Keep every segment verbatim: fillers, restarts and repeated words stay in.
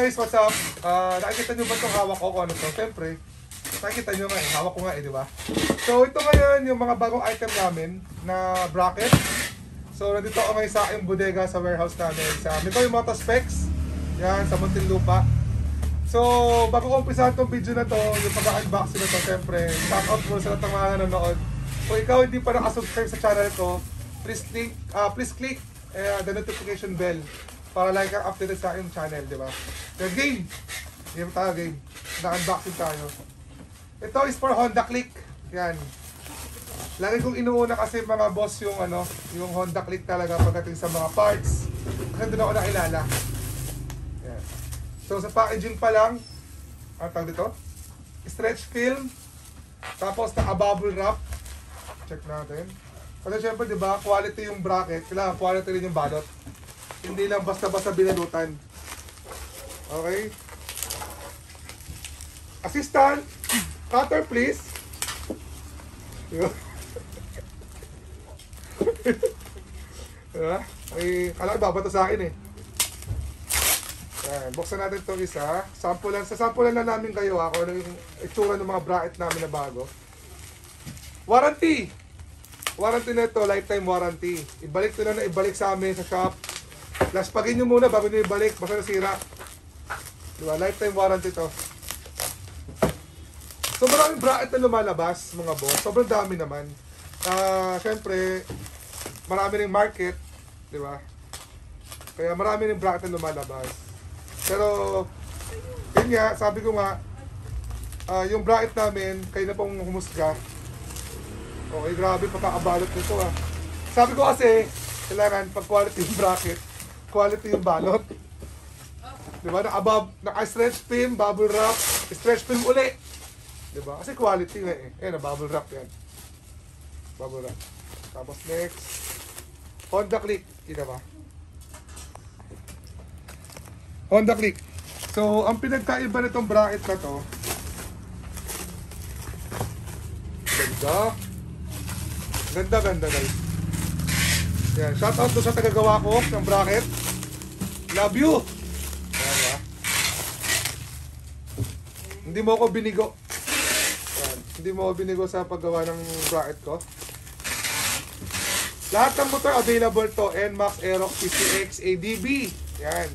guys, what's up? Uh, nakikita nyo ba itong hawak ko kung ano to? Siyempre, nakikita nyo nga eh, hawak ko nga eh, di ba? So ito ngayon yung mga bagong item namin na bracket. So nandito ako ngayon sa aking bodega sa warehouse namin sa Mikoy Motospecs. Yan, sa Muntinlupa. So bago ko umpisahan itong video na to, yung pag-unboxing na to, siyempre, shout out mo sa lahat ng mga nanonood. Kung ikaw hindi pa nakasubscribe sa channel ko, please click, uh, please click uh, the notification bell para like ang updated sa aking channel, di ba? The game! Game tayo, game. Na-unboxing tayo. Ito is for Honda Click. Yan. Lagi kong inuuna kasi mga boss yung ano, yung Honda Click talaga pagdating sa mga parts. Kasi doon ako nakilala. Yan. So sa packaging pa lang, ano tawag dito? Stretch film. Tapos naka-bubble wrap. Check natin. Kasi syempre, di ba, quality yung bracket. Kailangan quality rin yung balot. Hindi lang basta-basta binalutan. Okay? Assistant, cutter please. Diba? Ay, kala ko babato sa akin eh. Yan, buksan natin itong isa. Sample lang, sa sample lang na namin kayo ha, kung ano yung itsura ng mga bracket namin na bago. Warranty! Warranty na ito, lifetime warranty. Ibalik ito na na ibalik sa amin sa shop. Laspagin nyo muna bago nyo ibalik, basta nasira. Diba? Lifetime warranty to. So maraming bracket na lumalabas mga boss. Sobrang dami naman. Uh, Siyempre, marami ring market. Diba? Kaya marami ring bracket na lumalabas. Pero, yun nga, sabi ko nga, uh, yung bracket namin, kayo na pong humusga. Okay, grabe, pagkakabalot nito ah. Sabi ko kasi, kailangan pag quality yung bracket, quality yung balot. Diba? Naka-above, naka-stretch film, bubble wrap, stretch film uli. Diba? Kasi quality nga eh. Ayan, bubble wrap yan. Bubble wrap. Tapos next, Honda Click. Kita ba? Honda Click. So, ang pinagkaiba nitong bracket na to, ganda. Ganda, ganda guys. Yan, shout out to sa tagagawa ko ng bracket. Love you. Yan, hindi mo ako binigo. Yan, hindi mo ako binigo sa paggawa ng bracket ko. Lahat ng motor available to. N MAX, Aerox, P C X, A D B. Yan.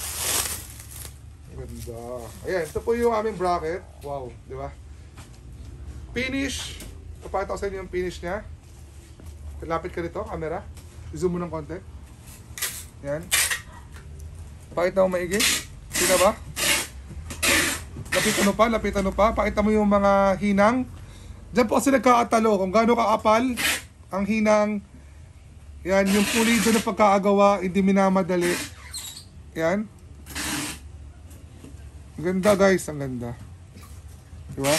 Ganda. Ayan, ito po yung aming bracket. Wow, di ba? Finish. Papakita ko sa inyo yung finish niya. Lapit ka rito, camera. Zoom mo ng konti. Yan. Pakita mo maigi. Sina ba? Lapitan mo pa, lapitan mo pa. Pakita mo yung mga hinang. Diyan po kasi nagkakatalo kung gaano kaapal ang hinang. Yan, yung pulido na pagkakagawa, hindi minamadali. Yan. Ang ganda guys, ang ganda. Diba?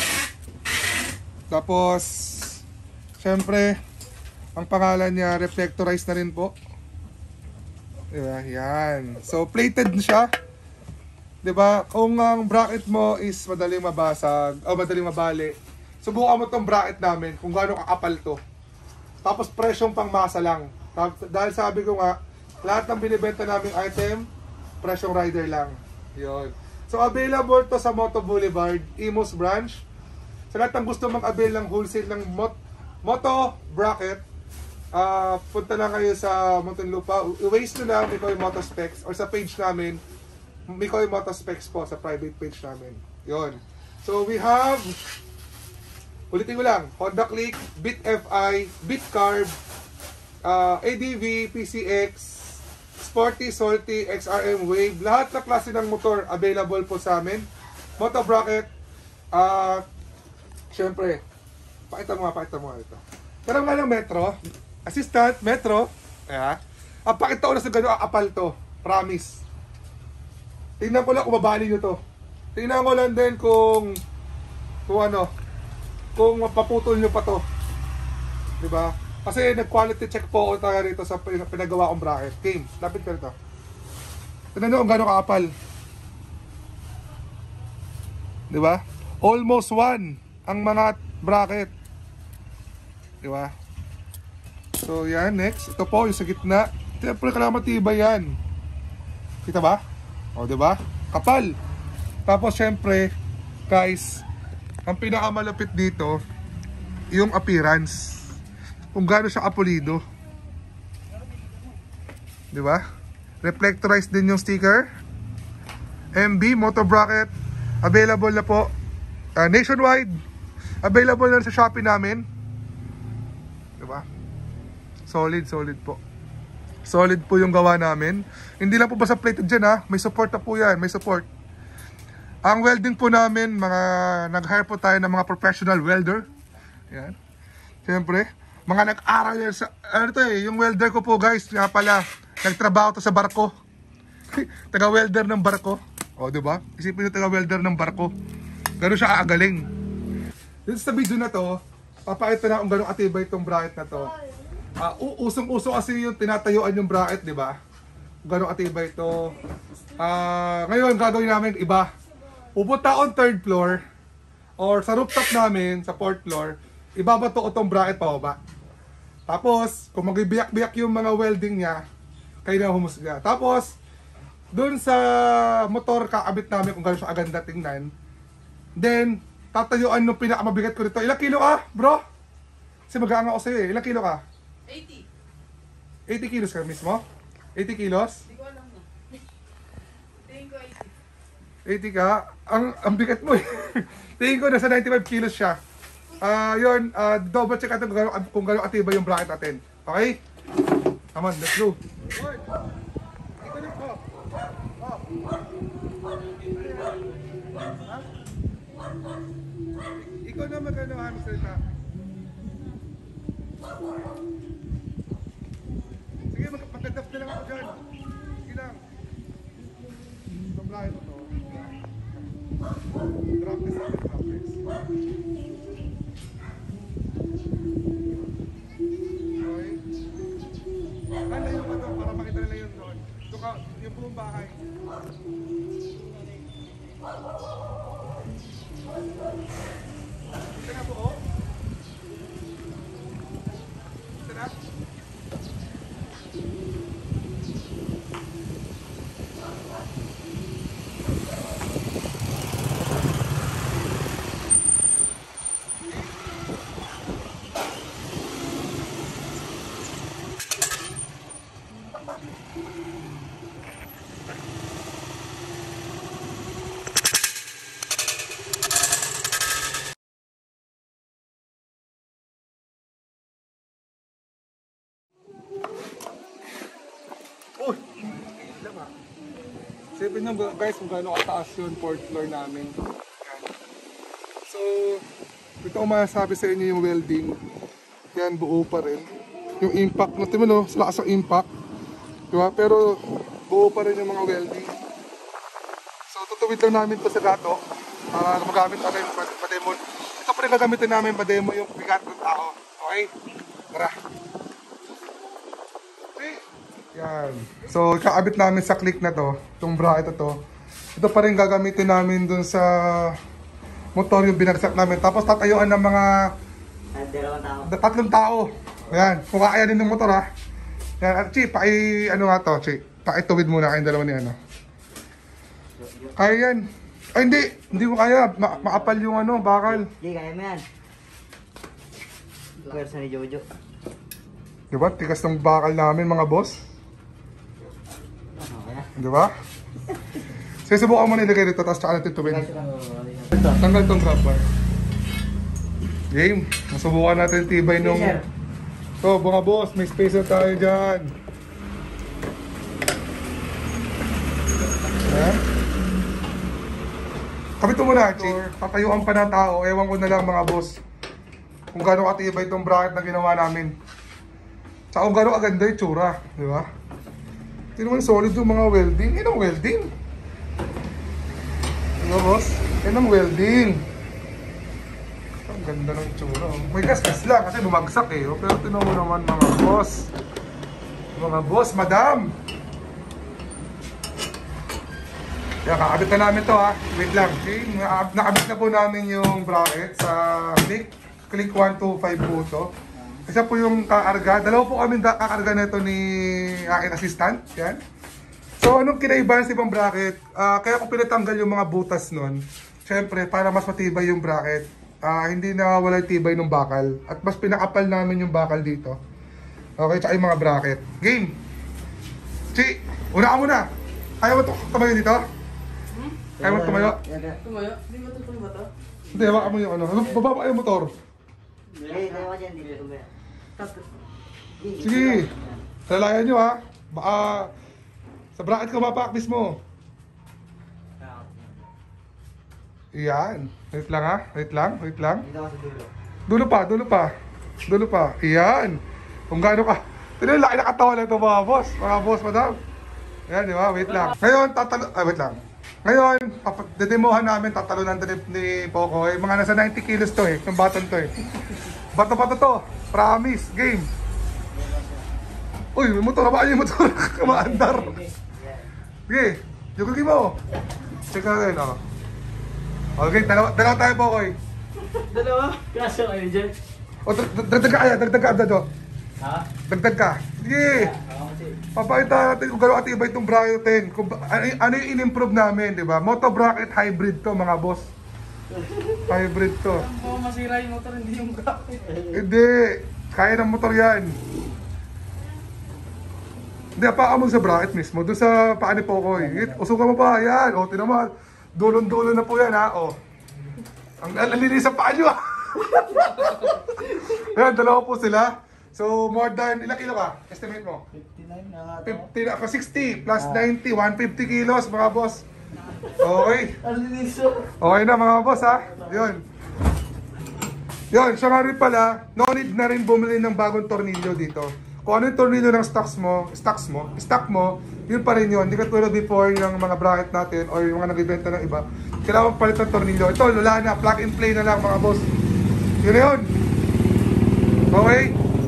Tapos, syempre, ang pangalan niya, reflectorized na rin po. Diba? Yan. So, plated siya. Diba? Kung ang bracket mo is madaling mabasag, o madaling mabali, subukan mo tong bracket namin kung gaano kakapal to. Tapos, presyong pangmasa lang. Dahil sabi ko nga, lahat ng binibenta naming item, presyong rider lang. Yun. So, available to sa Moto Boulevard, Imus branch. Sa lahat ng gusto mag-avail ng wholesale ng mot Moto bracket, Uh, punta lang kayo sa Muntinlupa. I-waste nyo lang Mikoy Motospecs or sa page namin Mikoy Motospecs po, sa private page namin. Yun. So we have, ulitin ko lang, Honda Click, Bit F I, Bit Carb, uh, A D V, P C X, Sporty, Salty, X R M Wave. Lahat na klase ng motor available po sa amin. Moto bracket. Uh, Siyempre, pakita mo nga, pakita mo nga ito. Pero nga ng Metro, Assistant, Metro, yeah. Ang pakita ko na sa gano'ng akapal to. Promise. Tingnan ko lang kung mabali nyo to. Tingnan ko lang din kung kung ano, kung mapaputol nyo pa to. Diba? Kasi nag-quality check po ako tayo rito sa pinagawa kong bracket. Game, lapit ka rito. Tingnan nyo kung gano'ng kakapal. Diba? Almost one ang mga bracket. Diba? So yan, next. Ito po yung sa gitna. Siyempre kailangan matibay yan. Kita ba? O, diba? kapal. Tapos syempre, guys, ang pinakamalapit dito, yung appearance. Kung gaano siya kapulido. Di ba? Reflectorized din yung sticker. M B motor bracket, available na po uh, nationwide. Available na sa Shopee namin. Di ba? Solid, solid po. Solid po yung gawa namin. Hindi lang po basta plated dyan ha. May support na po yan. May support. Ang welding po namin, mga nag-hire po tayo ng mga professional welder. Yan. Siyempre, mga nag-aral yan sa... Ano to eh, yung welder ko po guys, nga pala, nagtrabaho to sa barko. Taga-welder ng barko. O, diba? Isipin nyo taga-welder ng barko. Gano'n siya aagaling. Dito sa video na to, papakita na kung gano'ng atibay itong bracket na to. Uh, usong-uso kasi yung tinatayuan yung bracket, diba? Kung gano'ng atibay ito. Uh, ngayon, gagawin namin iba. Pupunta on third floor or sa rooftop namin, sa fourth floor, ibabato ko itong bracket pababa. Tapos, kung magbiyak-biyak yung mga welding niya, kayo na humusga. Tapos, doon sa motor kakabit namin kung gano'n siya aganda tingnan. Then, tatayuan nung pinakamabigat ko rito. Ilang kilo ka, bro? Kasi mag-aanga ako sa'yo eh. Ilang kilo ka? eighty. eighty kilos ka mismo? eighty kilos? Hindi ko alam na. Tingin ko eighty. eighty ka? Ang, ang bigat mo eh. Tingin ko nasa ninety-five kilos siya. Ah, uh, yun. Uh, double check natin kung gano'ng kung gano'ng atibay yung bracket natin. Okay? Come on, let's go. Good. Ikaw na po. Oh. Ikaw na magano ha, mister Ta. Sige, mag-magandap na lang ako dyan. Sige lang. Itong bracket mo to. Drop this up, drop this. Okay. Halayo ka to para makita nila yun doon. Ito ka, yung buong bahay. Ito na buo? Ito na? Uy! Diba? Sipin nyo guys kung gaano kataas yun, fourth floor namin. Yan. So, ito ko masasabi sa inyo yung welding. Yan, buo pa rin. Yung impact, natin mo no, lakas ang impact. Diba? Pero, buo pa rin yung mga welding. So, tutuwid lang namin to sa gato. Para magamit natin yung pademo. Ito pa rin gagamitin namin pademo yung bigat ng tao. Okay? Tara! Yan. So, kakabit namin sa click na to, itong bracket na to. Ito pa rin gagamitin namin dun sa motor yung binagsak namin. Tapos tatayuan ng mga dalawang tao. tatlong tao. Ayan. Kung kakayanin ng motor ha. Yan. Chi, paki, ano nga to, Chi? Pakituwid muna kayong dalawa ni ano. Kaya yan. Ay, hindi. Hindi ko kaya. Ma maapal yung ano, bakal. Hindi, kaya mo yan. Pwersa ni Jojo. Diba? Tigas ng bakal namin mga boss. Diba? So, subukan mo na ilagay dito, tapos tsaka natin tuwin. Tanggal tong grab bar. Game. Masubukan natin tibay nung... So, mga boss, may spacer tayo dyan. Ha? Kapit mo na, Chi. Tatayuan pa ng tao. Ewan ko na lang mga boss. Kung gano'ng katibay itong bracket na ginawa namin. Tsaka kung gano'ng aganda yung tsura. Diba? Ito naman solid yung mga welding. Yan ang welding. Diba boss? Yan ang welding. Ang ganda ng tsura. May gas-gas lang kasi bumagsak eh. Pero tinan mo naman mga boss. Mga boss, madam. Kaya kakabit na namin to ha. Wait lang. Okay? Nakabit na po namin yung bracket sa click. Click one two five po to. Isa po yung kakarga. Dalawa po kami kakarga nito ni aking assistant. Yan. So, anong kinaibahan sa ibang bracket? Ah, kaya kung pinatanggal yung mga butas nun, syempre, para mas matibay yung bracket, ah, hindi na wala tibay ng bakal. At mas pinakapal namin yung bakal dito. Okay, tsaka yung mga bracket. Game! Chi, una ka muna! Kaya mo ito tumayo dito? Hmm? Kaya mo tumayo? Tumayo? Hindi ba tutuloy ba ito? Hindi, hawakan mo yung ano. Ano, baba pa yung motor. Eh, tayo ka dyan. Hindi tumayo. Sige, lalayan nyo ha. Baka sa bracket ka mapakbis mo. Iyan. Wait lang ha. Wait lang, wait lang. Dito ka sa dulo. Dulo pa, dulo pa. Dulo pa. Iyan. Kung gaano ka. Tignan, laki na katawan na ito mga boss. Mga boss, madam. Ayan, di ba? Wait lang. Ngayon, tatalo... Ah, wait lang. Ngayon, dedemohan namin, tatalunan din ni Pocoy. Mga nasa ninety kilos to eh. Yung baton to eh. Bato-bato to. Promise. Game. Uy, may motor. Abaan yung motor. Kumaandar. Sige. Yugugi mo. Check natin, oh. Okay, dalawa, dalawa tayo, Pocoy. Dalawa? Kaso kayo dyan. O, dag- dag- dagdag ka, ayan. Dagdag ka, Dado. Ha? Dagdag ka. Sige. Papakita natin kung gano'ng atibay itong bracket natin. Kung, ba- ano, ano yung in-improve namin, di ba? Moto bracket hybrid to, mga boss. Hybrid to. Kung masira yung motor, hindi yung bracket. Hindi. Kaya ng motor yan. Hindi, paa mo sa bracket mismo. Doon sa paa ni Pocoy. Usukan mo pa. Yan. O, tinaman. Dulon-dulon na po yan, ha. O. Ang alinis sa paa nyo, ha. Ayan, dalawa po sila. So, more than, ilang kilo ka? Estimate mo? fifty-nine na nga fifty, ako sixty plus ninety, one hundred fifty kilos mga boss. Okay. Aliniso. Okay na mga boss ha. Yun. Yun, siya nga rin pala, no need na rin bumili ng bagong tornilyo dito. Kung ano yung tornilyo ng stocks mo, stocks mo, stock mo, yun pa rin yun. Hindi ka tulad before yung mga bracket natin or yung mga nag-ibenta ng iba. Kailangan palit ng tornilyo. Ito, wala na, plug and play na lang mga boss. Yun na yun. Okay?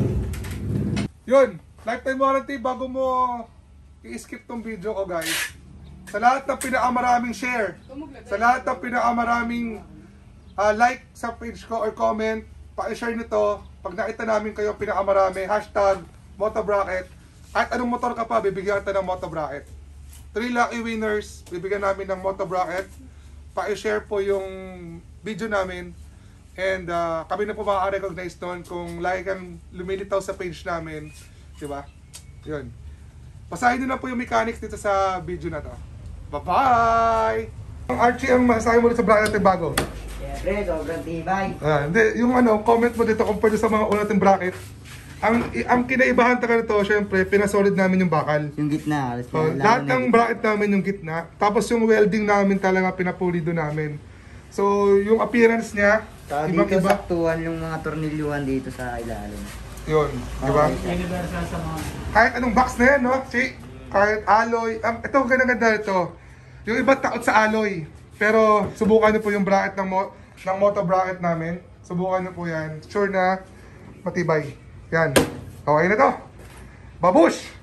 Yun, lifetime warranty bago mo i-skip tong video ko guys. Sa lahat ng pinakamaraming share, sa lahat ng pinakamaraming uh, like sa page ko or comment, pa-share nito. Pag nakita namin kayo pinakamarami, hashtag motobracket. Kahit anong motor ka pa, bibigyan kita ng motobracket. Three lucky winners, bibigyan namin ng motobracket. Pa-share po yung video namin. And uh, kami na po makaka-recognize doon kung like kang lumilitaw sa page namin. Diba? Yun. Basahin nyo na po yung mechanics dito sa video na to. Bye-bye! Ang Archie, ang masasabi mo sa bracket natin bago. Siyempre, sobrang tibay. Ah, hindi, yung ano, comment mo dito compared sa mga una nating bracket. Ang ang kinaibahan talaga nito, syempre, pinasolid namin yung bakal. Yung gitna. alas Oh, na- lahat lalo ng na- bracket namin yung gitna. Tapos yung welding namin talaga pinapulido namin. So, yung appearance niya, Saka dito ibang-iba. saktuhan yung mga tornilyuhan dito sa ilalim. Yun, di ba? Okay. Universal sa mga... Kahit anong box na yan, no? Si, kahit alloy. Ang, ito, ganda-ganda ito. Yung iba takot sa alloy. Pero, subukan nyo po yung bracket ng, mo, ng moto bracket namin. Subukan nyo po yan. Sure na matibay. Yan. Okay na to. Babush!